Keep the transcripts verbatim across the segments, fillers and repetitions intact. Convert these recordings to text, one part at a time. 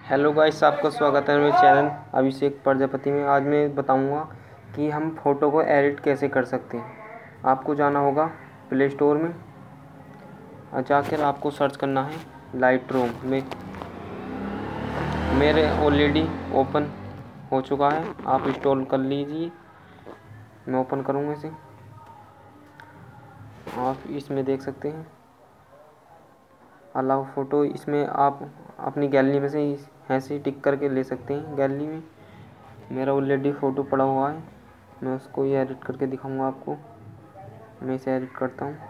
Hello guys, आपका स्वागत है मेरे चैनल अभिषेक प्रजापति में। आज मैं बताऊंगा कि हम फ़ोटो को एडिट कैसे कर सकते हैं। आपको जाना होगा प्ले स्टोर में और जाकर आपको सर्च करना है लाइट रूम में। मेरे ऑलरेडी ओपन हो चुका है, आप इंस्टॉल कर लीजिए। मैं ओपन करूँगा इसे। आप इसमें देख सकते हैं अलाउ फ़ोटो। इसमें आप अपनी गैलरी में से ऐसे ही टिक करके ले सकते हैं। गैलरी में मेरा ऑलरेडी फ़ोटो पड़ा हुआ है, मैं उसको ही एडिट करके दिखाऊंगा आपको। मैं इसे एडिट करता हूँ।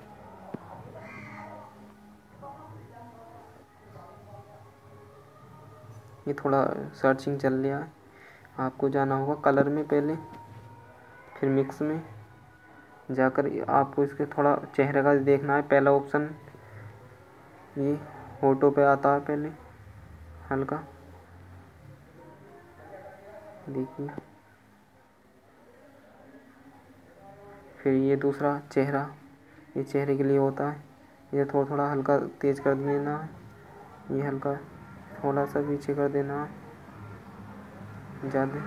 ये थोड़ा सर्चिंग चल रहा है। आपको जाना होगा कलर में पहले, फिर मिक्स में जाकर आपको इसके थोड़ा चेहरे का देखना है। पहला ऑप्शन ये फोटो पे आता है, पहले हल्का देखिए। फिर ये दूसरा चेहरा, ये चेहरे के लिए होता है। ये थोड़ा थोड़ा हल्का तेज कर देना है, ये हल्का थोड़ा सा पीछे कर देना है ज़्यादा।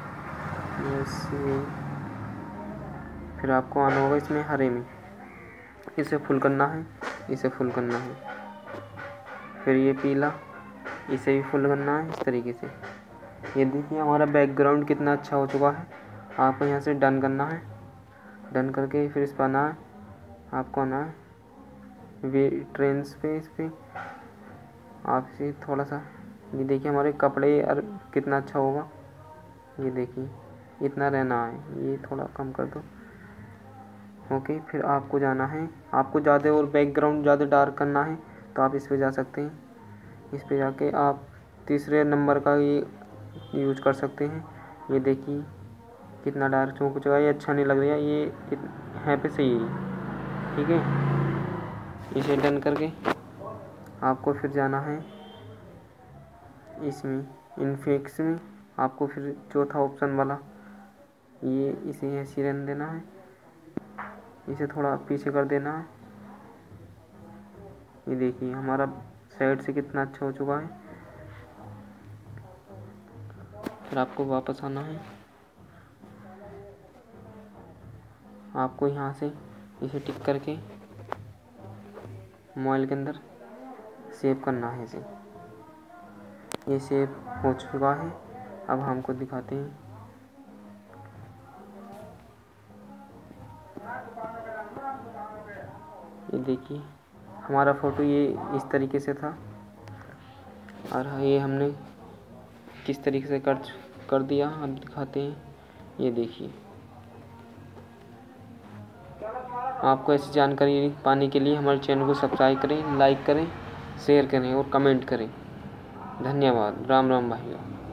ये फिर आपको आना होगा इसमें हरे में, इसे फुल करना है, इसे फुल करना है। फिर ये पीला, इसे भी फुल करना है इस तरीके से। ये देखिए हमारा बैकग्राउंड कितना अच्छा हो चुका है। आपको यहाँ से डन करना है। डन करके फिर इस पर आना है, आपको आना है वे ट्रेंड्स पे। इस पर आप इसे थोड़ा सा, ये देखिए हमारे कपड़े और कितना अच्छा होगा। ये देखिए इतना रहना है, ये थोड़ा कम कर दो। ओके, फिर आपको जाना है, आपको ज़्यादा और बैकग्राउंड ज़्यादा डार्क करना है तो आप इस पे जा सकते हैं। इस पे जाके आप तीसरे नंबर का ये यूज कर सकते हैं। ये देखिए कितना डार्क हो चुका है, ये अच्छा नहीं लग रहा है। ये यहाँ पे सही है, ठीक है। इसे डन करके आपको फिर जाना है इसमें इनफिक्स में। आपको फिर चौथा ऑप्शन वाला ये इसे ऐसे रहने देना है, इसे थोड़ा पीछे कर देना है। ये देखिए हमारा साइड से कितना अच्छा हो चुका है। फिर आपको वापस आना है, आपको यहाँ से इसे टिक करके मोबाइल के अंदर सेव करना है इसे। ये सेव हो चुका है। अब हमको दिखाते हैं। ये देखिए हमारा फ़ोटो ये इस तरीके से था और ये हमने किस तरीके से कर कर दिया अब दिखाते हैं। ये देखिए, आपको ऐसी जानकारी पाने के लिए हमारे चैनल को सब्सक्राइब करें, लाइक करें, शेयर करें और कमेंट करें। धन्यवाद। राम राम भाइयों।